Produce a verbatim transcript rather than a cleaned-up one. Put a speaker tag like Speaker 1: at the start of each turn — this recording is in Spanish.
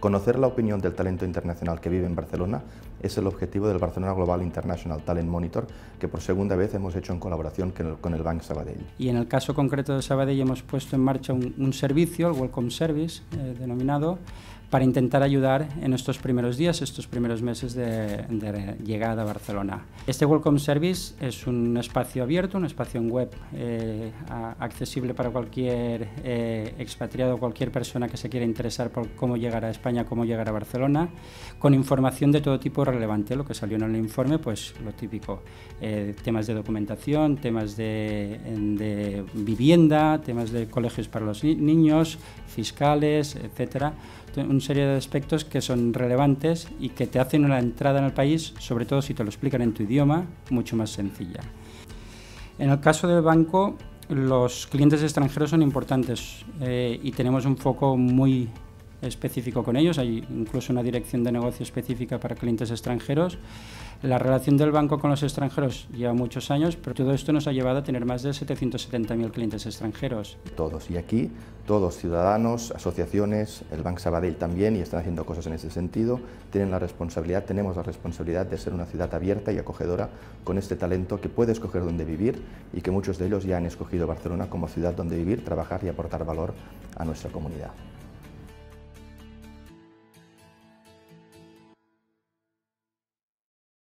Speaker 1: Conocer la opinión del talento internacional que vive en Barcelona es el objetivo del Barcelona Global International Talent Monitor, que por segunda vez hemos hecho en colaboración con el Banc Sabadell.
Speaker 2: Y en el caso concreto de Sabadell hemos puesto en marcha un, un servicio, el Welcome Service, eh, denominado, para intentar ayudar en estos primeros días, estos primeros meses de, de llegada a Barcelona. Este Welcome Service es un espacio abierto, un espacio en web eh, a, accesible para cualquier eh, expatriado, cualquier persona que se quiera interesar por cómo llegar a España, cómo llegar a Barcelona, con información de todo tipo relevante. Lo que salió en el informe, pues lo típico, eh, temas de documentación, temas de, de vivienda, temas de colegios para los ni niños, fiscales, etcétera. Una serie de aspectos que son relevantes y que te hacen una entrada en el país, sobre todo si te lo explican en tu idioma, mucho más sencilla. En el caso del banco, los clientes extranjeros son importantes eh, y tenemos un foco muy específico con ellos. Hay incluso una dirección de negocio específica para clientes extranjeros. La relación del banco con los extranjeros lleva muchos años, pero todo esto nos ha llevado a tener más de setecientos setenta mil clientes extranjeros.
Speaker 1: Todos, y aquí todos, ciudadanos, asociaciones, el Banc Sabadell también, y están haciendo cosas en ese sentido, tienen la responsabilidad, tenemos la responsabilidad de ser una ciudad abierta y acogedora con este talento que puede escoger dónde vivir y que muchos de ellos ya han escogido Barcelona como ciudad donde vivir, trabajar y aportar valor a nuestra comunidad.